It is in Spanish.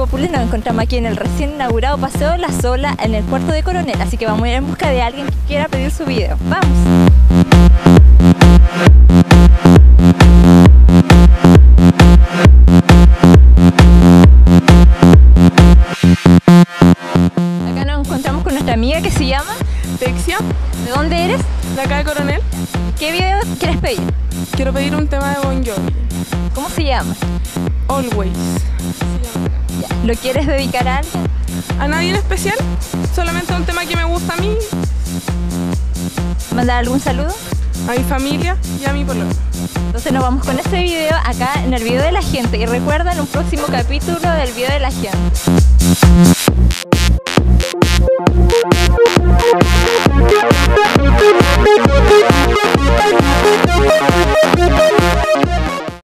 Populi, nos encontramos aquí en el recién inaugurado Paseo La Sola en el puerto de Coronel, así que vamos a ir en busca de alguien que quiera pedir su video. ¡Vamos! Acá nos encontramos con nuestra amiga que se llama Texia, ¿de dónde eres? de acá de Coronel. ¿Qué video quieres pedir? Quiero pedir un tema de Bon Jovi, ¿Cómo se llama? Always. Ya. ¿Lo quieres dedicar a alguien? A nadie en especial, solamente un tema que me gusta a mí, ¿Mandar algún saludo? a mi familia y a mi pololo. Entonces nos vamos con este video acá en el video de la gente y recuerda en un próximo capítulo del video de la gente.